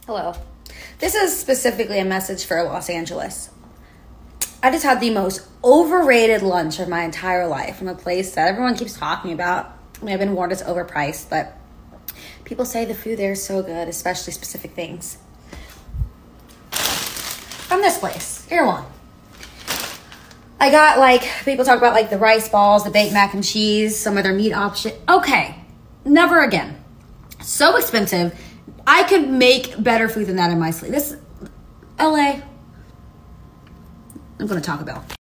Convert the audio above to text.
Hello. This is specifically a message for Los Angeles. I just had the most overrated lunch of my entire life from a place that everyone keeps talking about. I mean, I've been warned it's overpriced, but people say the food there is so good, especially specific things. From this place, Erewhon. I got, like, people talk about, like, the rice balls, the baked mac and cheese, some of their meat option. Okay, never again. So expensive. I could make better food than that in my sleep. This, LA, I'm going to Taco Bell.